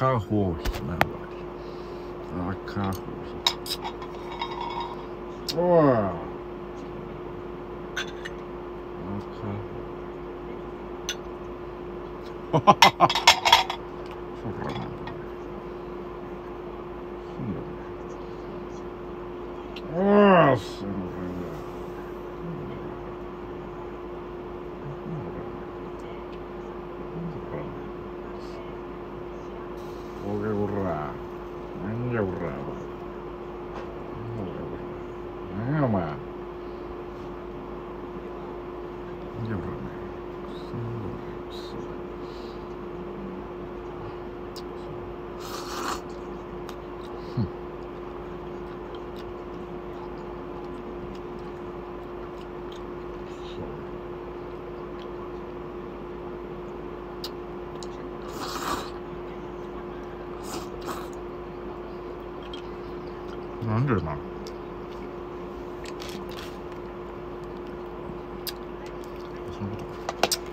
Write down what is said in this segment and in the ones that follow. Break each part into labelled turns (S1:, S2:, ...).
S1: 赤ほうひなわり。赤ほうひ。おい。赤ほう。はははは。そらなんだ。おー、すごい。おげおら。なんやおら。なんやお前。なんやおらね。なんでな。そんなことか。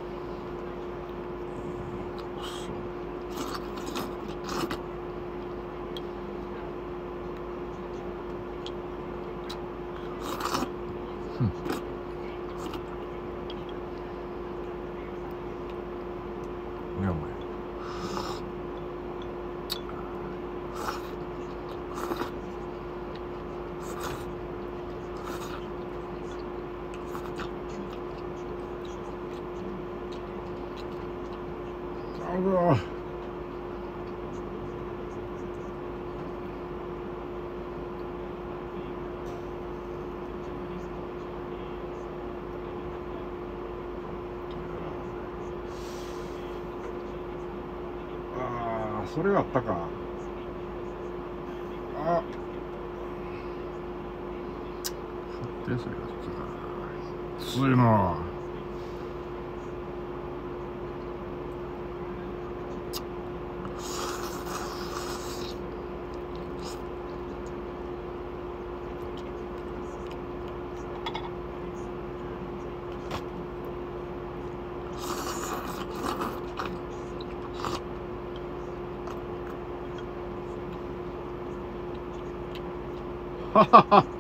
S1: ねお前。あら。ああ、それがあったか。あ。発展それがあったか。ついな。ははは。